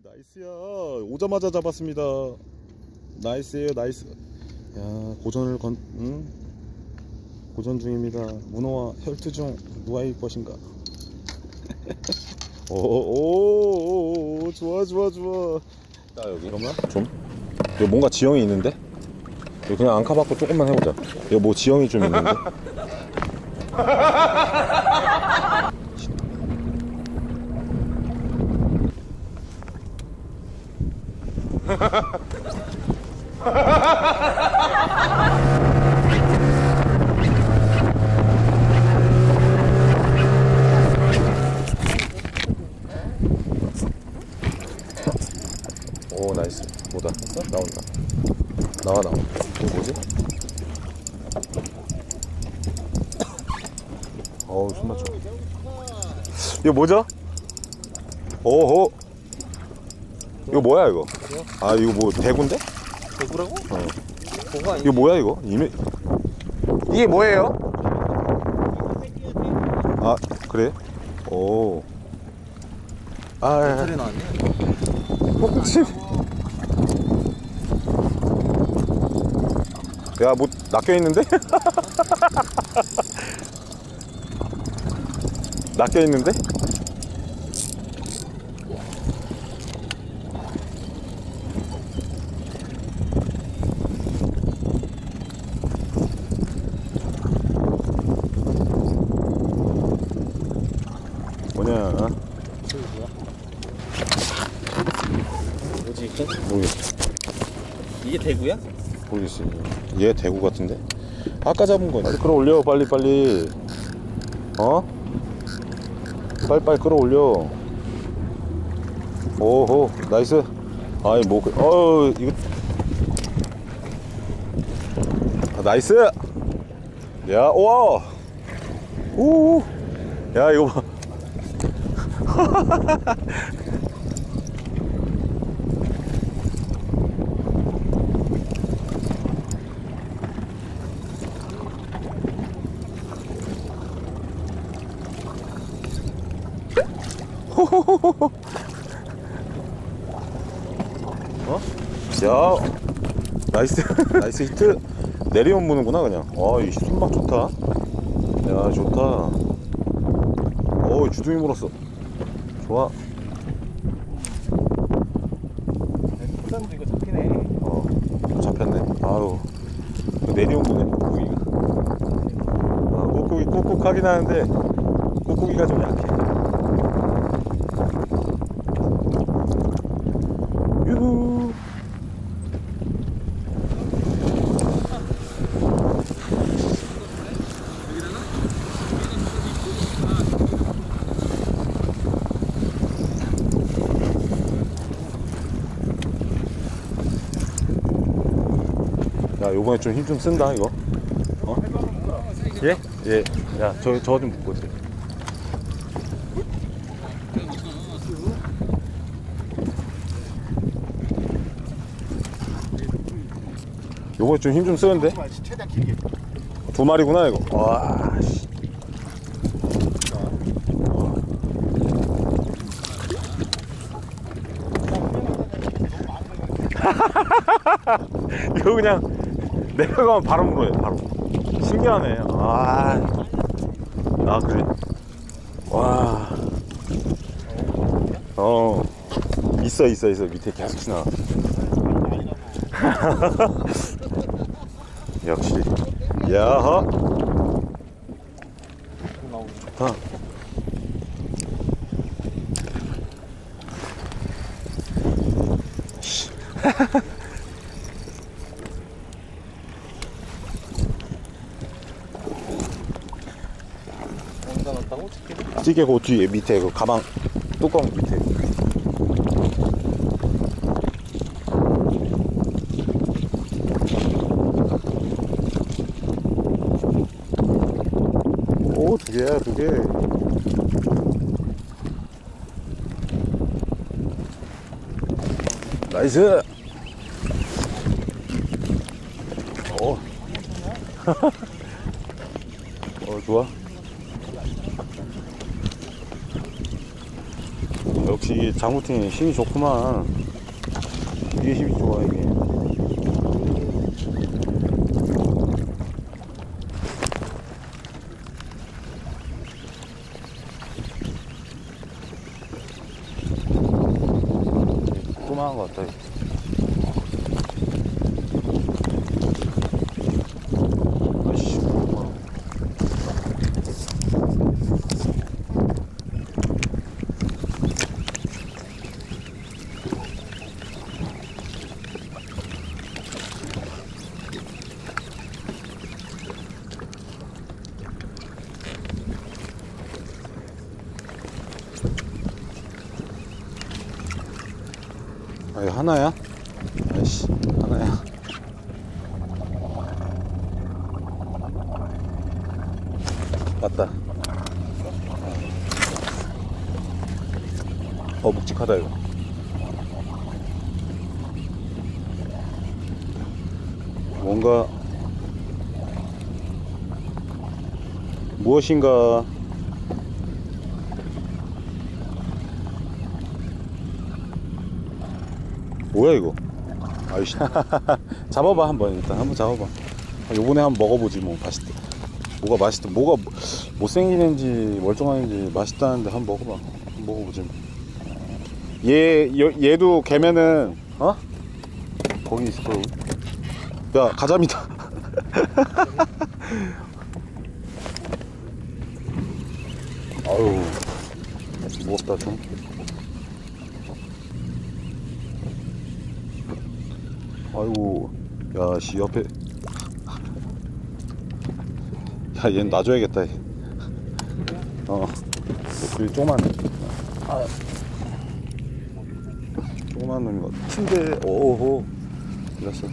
나이스야. 오자마자 잡았습니다. 나이스에요, 나이스. 야, 고전을 고전 중입니다. 문어와 혈투 중 누가 이길 것인가. 오, 좋아. 자, 여기 그러면 좀 여기 뭔가 지형이 있는데? 여기 그냥 앙카 받고 조금만 해보자. 여기 뭐 지형이 좀 있는데? 오, 나이스. 뭐다? 나온다. 나와. 이거 뭐지? 어우, 숨 맞춰. 이거 뭐죠? 오호. 이거 뭐야, 이거? 아, 이거 뭐, 대구인데? 대구라고? 뭐가 이거 뭐야, 이거? 이게 뭐예요? 아, 그래? 오. 아, 소리 나왔네. 야, 뭐 낚여있는데? 낚여있는데? 뭐냐? 뭐지 이게? 모르겠어. 이게 대구야? 모르겠어. 얘 대구 같은데? 아까 잡은 거야. 빨리 끌어올려, 빨리. 어? 빨리 끌어올려. 오호, 나이스. 아이, 뭐, 이거. 아, 나이스! 야, 우와! 오! 야, 이거 봐. 어? 야, 나이스. 나이스 히트. 내리면 무는구나 그냥. 이 손맛 좋다. 야, 좋다. 주둥이 물었어. 좋아. 부산도 이거 잡히네. 잡혔네. 아유, 내리면 무네, 꾹꾹이가. 꾹꾹이 꾹꾹하긴 하는데 꾹꾹이가 좀 약해. 유후. 야, 요번에 좀 힘 좀 쓴다 이거. 예? 예. 야, 저 좀 보세요. 요번에 좀 힘 좀 쓰는데? 최대한 길게. 두 마리구나 이거. 와, 씨. 이거 그냥 내려가면 바로 물어요, 바로. 신기하네. 그래. 와. 있어. 밑에 계속 지나. 역시. 야하. 좋다. 어디다 놨다고? 찌개 그 뒤에 밑에 그 가방 뚜껑 밑에. 오, 두 개야, 두 개. 나이스. 좋아. 역시 이 장구팅이 힘이 좋구만. 이게 힘이 좋아 이게. 조그마한 것 같다. 아이씨. 아, 이거 하나야? 아이씨, 하나야. 맞다. 묵직하다, 이거. 뭔가, 무엇인가. 뭐야 이거? 아이씨. 잡아봐 한번. 일단 한번 잡아봐. 요번에 한번 먹어보지 뭐. 맛있다. 뭐가 맛있다. 뭐가 못생긴 애인지 멀쩡한 애인지 맛있다는데 한번 먹어봐. 한번 먹어보지 뭐. 얘도 개면은 어? 거기 있을 거고. 야 가자미다. 아유 무겁다 좀. 아이고, 야, 씨, 옆에. 야, 얘는 놔줘야겠다. 얘. 그리고 조그만. 아, 조그만 놈인 것 같은데. 오호. 이랬어.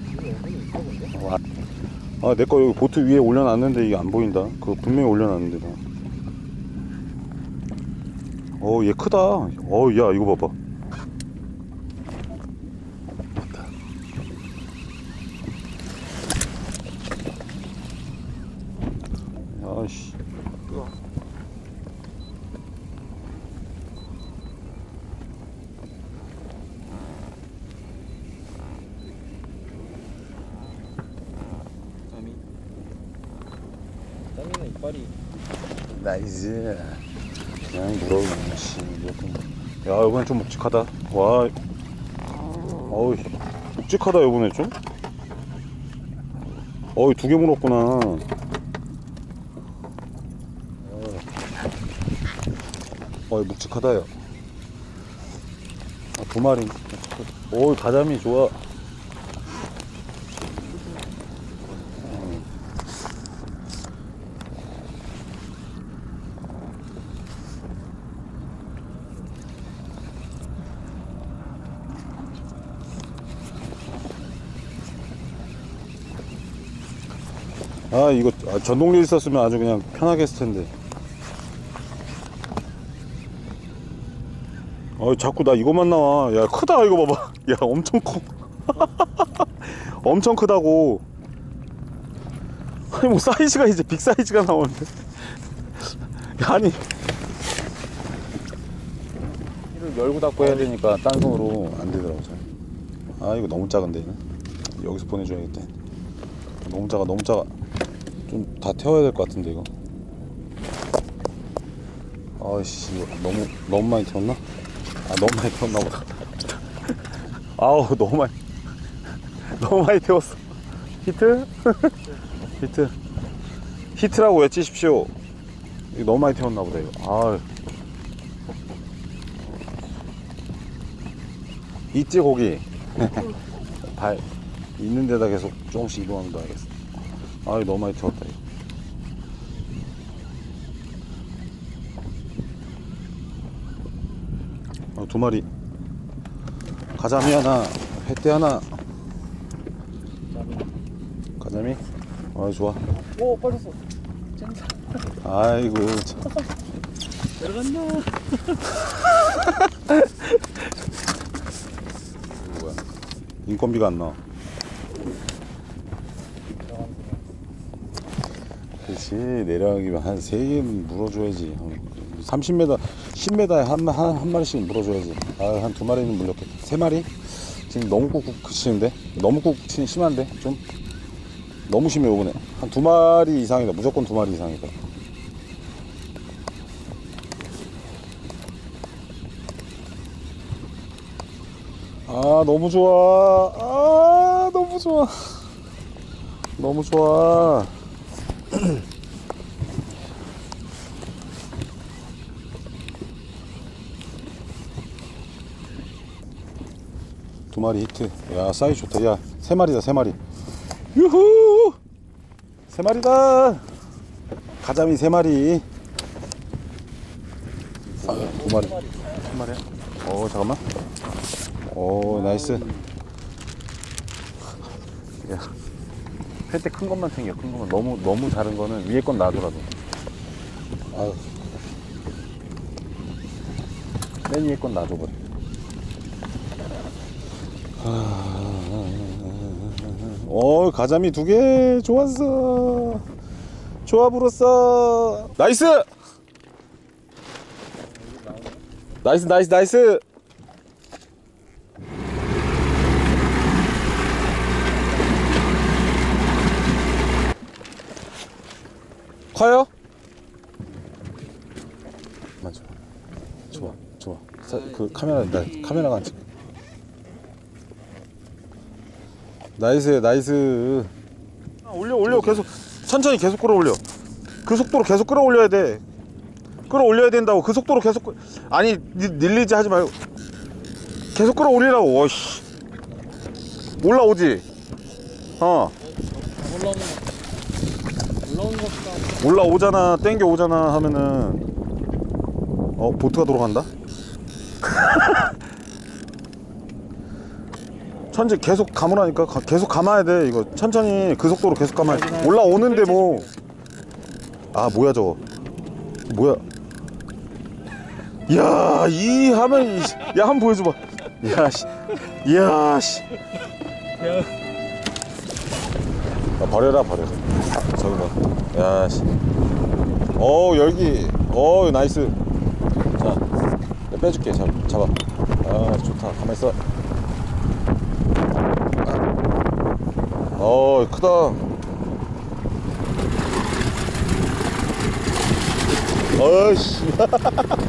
내 거 여기 보트 위에 올려놨는데 이게 안 보인다. 그거 분명히 올려놨는데, 나. 얘 크다. 야, 이거 봐봐. 아이씨. 땀이는 이빨이. 나이스. 그냥 물어보면 씨. 야, 이번엔 좀 묵직하다. 와. 어우, 묵직하다 이번에 좀. 두 개 물었구나. 묵직하다, 야. 두 마리. 가자미 좋아. 이거 전동릴 있었으면 아주 그냥 편하게 했을 텐데. 자꾸 나 이거만 나와. 야, 크다 이거 봐봐. 야, 엄청 커. 엄청 크다고. 아니 뭐 사이즈가 이제 빅 사이즈가 나오는데. 야, 아니 이를 열고 닫고 해야 되니까 딴 손으로 안 되더라고 잘. 이거 너무 작은데 얘는. 여기서 보내줘야겠다. 너무 작아 너무 작아. 좀 다 태워야 될 것 같은데 이거. 아이씨, 이거 너무 많이 태웠나? 너무 많이 태웠나 보다. 아우, 너무 많이 태웠어. 히트? 히트라고 외치십시오. 이거 너무 많이 태웠나 보다 이거. 있지 고기. 발 있는 데다 계속 조금씩 이동하면 더 알겠어. 이거 너무 많이 태웠다 이거. 두 마리. 가자미 하나, 횟대 하나. 가자미? 좋아. 오, 빠졌어. 짱다. 아이고. 내려간다. 이거 뭐야? 인건비가 안 나와. 그렇지, 내려가기만 한 3개 물어줘야지. 30m, 10m에 한 마리씩 물어줘야지. 아, 한 2마리는 물렸겠다. 3마리? 지금 너무 꾹꾹 치는데? 너무 꾹꾹 치는 심한데? 좀? 너무 심해, 요번에. 한 2마리 이상이다. 무조건 2마리 이상이다. 아, 너무 좋아. 아, 너무 좋아. 너무 좋아. 두 마리 히트. 야, 사이즈 좋다. 야, 3마리다, 3마리. 유후! 3마리다. 가자미 3마리. 2마리. 3마리야? 잠깐만. 나이스. 야, 펜대 큰 것만 챙겨, 큰 것만. 너무 다른 거는 위에 건 놔두라도. 아유. 맨 위에 건 놔줘버려. 가자미 2개. 좋았어. 좋아 불었어. 나이스! 나이스, 나이스, 나이스! 커요? 맞아. 좋아, 좋아. 그 카메라가 안 찍혀. 나이스, 나이스. 올려. 계속 천천히 계속 끌어올려. 그 속도로 계속 끌어올려야 돼. 끌어올려야 된다고. 그 속도로 계속 아니, 늘리지 하지 말고 계속 끌어올리라고. 와씨, 올라오지. 올라오는 것보다 올라오잖아. 땡겨 오잖아 하면은 보트가 돌아간다. 천천히 계속 감으라니까. 계속 감아야 돼. 이거 천천히 그 속도로 계속 감아야 돼. 올라오는데 뭐. 아, 뭐야 저거. 뭐야. 야, 이 하면. 야, 한번 보여줘봐. 야씨. 야씨. 버려라. 저기 봐. 야씨. 열기. 나이스. 자, 내가 빼줄게. 잡아. 아, 좋다. 가만있어. 크다. 어이씨.